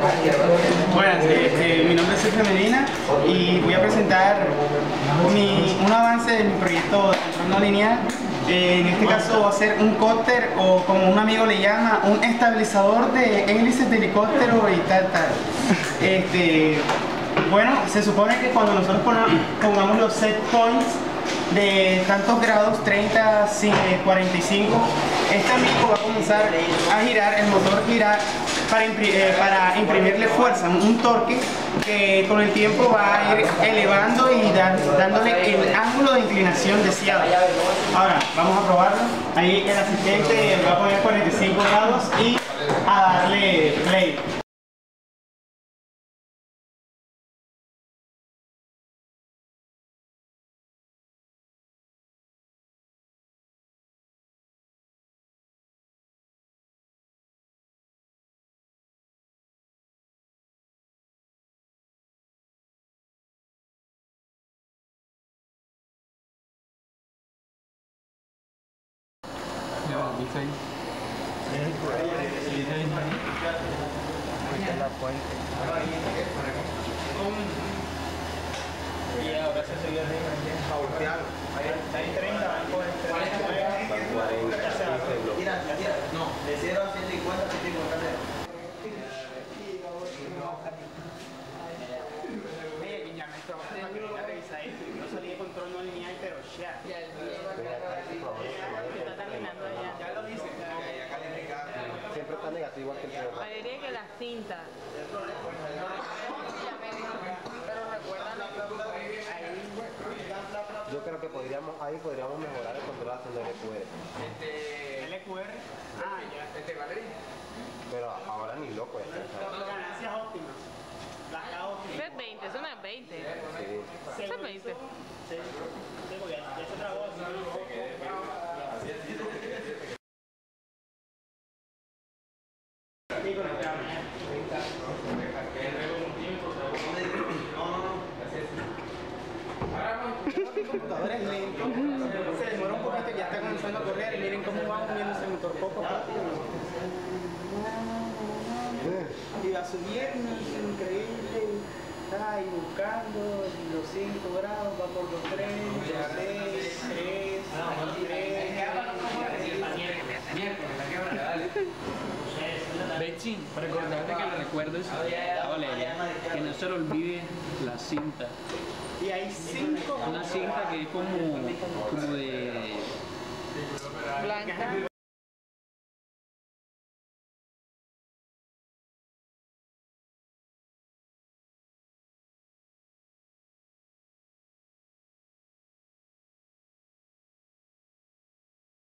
Buenas, mi nombre es Sergio Medina y voy a presentar un avance de mi proyecto de control no lineal. En este caso va a ser un cópter, o como un amigo le llama, un estabilizador de hélices de helicóptero y tal. Bueno, se supone que cuando nosotros pongamos los set points de tantos grados, 30, 45, este amigo va a comenzar a girar, el motor girar para imprimirle fuerza, un torque que con el tiempo va a ir elevando y dándole el ángulo de inclinación deseado. Ahora, vamos a probarlo. Ahí el asistente va a poner 45 grados y a darle play. Y ahora se subió a voltearlo. Está en 30, van por el 40. No, de 0 a 150, 150. Yo salí de control no lineal, pero ya. Está terminando ya. Ya lo dice. Siempre está negativo aquí el programa. Yo diría que la cinta. Yo creo que podríamos mejorar el control haciendo LQR. LQR. Ah, ya. Valeria. Pero ahora ni loco ya. Ganancias óptimas. Placa óptima. Eso es 20, eso no es 20. Sí. Eso es 20. Sí, porque ya se trabó. El computador es lento, se demora un poquito y ya está comenzando a correr. Miren cómo va moviéndose el motor poco a poco. Y va subiendo, increíble. Está ahí buscando los 5 grados, va por los 3, 6, 3, 3. Betsy, recordarte que le recuerdes a Valeria que no se le olvide la cinta. Y hay 5. Una cinta que es como de Blanca.